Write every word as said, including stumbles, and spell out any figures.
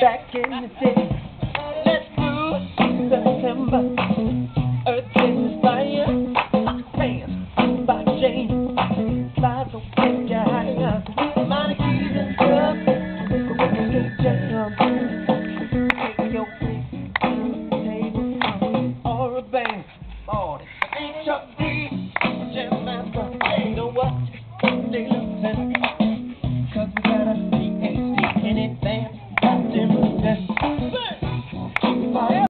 back in the city. Let's do September. Earth is fire. Fans by Jane. Flies so quick you higher. Money keys and stuff. Get jam. Take your place. Table or a band. Lord, ain't your